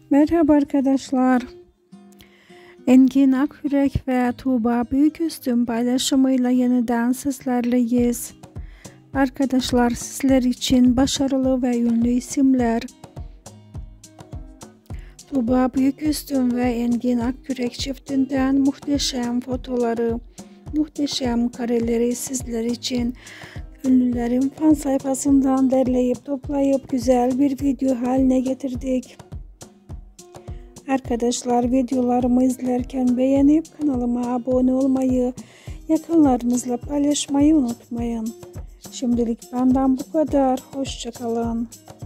Merhaba arkadaşlar. Engin Akyürek ve Tuğba Büyüküstün paylaşımıyla yeniden sizlerleyiz. Arkadaşlar, sizler için başarılı ve ünlü isimler Tuğba Büyüküstün ve Engin Akyürek çiftinden muhteşem fotoları, muhteşem kareleri sizler için ünlülerin fan sayfasından derleyip toplayıp güzel bir video haline getirdik. Arkadaşlar, videolarımı izlerken beğenip kanalıma abone olmayı, yakınlarınızla paylaşmayı unutmayın. Şimdilik benden bu kadar. Hoşça kalın.